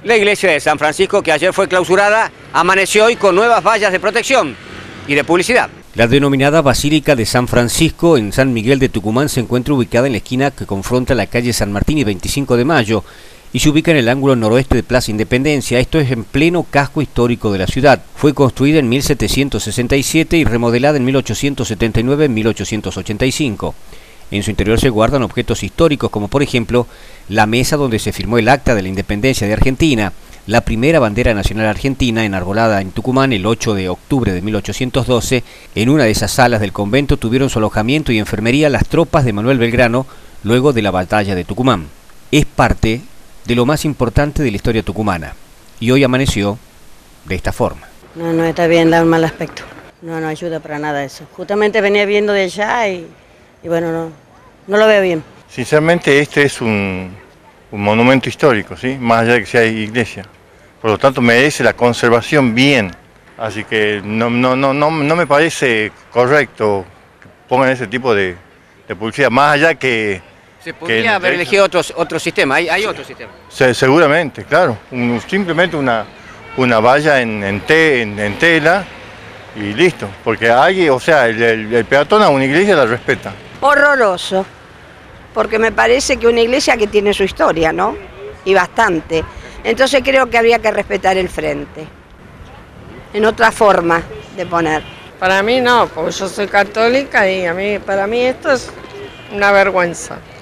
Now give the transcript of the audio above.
La iglesia de San Francisco, que ayer fue clausurada, amaneció hoy con nuevas vallas de protección y de publicidad. La denominada Basílica de San Francisco en San Miguel de Tucumán se encuentra ubicada en la esquina que confronta la calle San Martín y 25 de Mayo y se ubica en el ángulo noroeste de Plaza Independencia. Esto es en pleno casco histórico de la ciudad. Fue construida en 1767 y remodelada en 1879-1885. En su interior se guardan objetos históricos como por ejemplo la mesa donde se firmó el Acta de la Independencia de Argentina, la primera bandera nacional argentina enarbolada en Tucumán el 8 de octubre de 1812. En una de esas salas del convento tuvieron su alojamiento y enfermería las tropas de Manuel Belgrano luego de la batalla de Tucumán. Es parte de lo más importante de la historia tucumana y hoy amaneció de esta forma. No está bien, da un mal aspecto. No ayuda para nada eso. Justamente venía viendo de allá y bueno, no lo veo bien. Sinceramente este es un monumento histórico, ¿sí? Más allá de que sea iglesia. Por lo tanto merece la conservación bien. Así que no me parece correcto que pongan ese tipo de publicidad. Más allá que... Se podría haber elegido otro sistema, hay otro sistema. Seguramente, claro. Simplemente una valla en tela y listo. Porque hay, o sea, el peatón a una iglesia la respeta. Horroroso, porque me parece que una iglesia que tiene su historia, ¿no? Y bastante. Entonces creo que habría que respetar el frente, en otra forma de poner. Para mí no, porque yo soy católica y para mí esto es una vergüenza.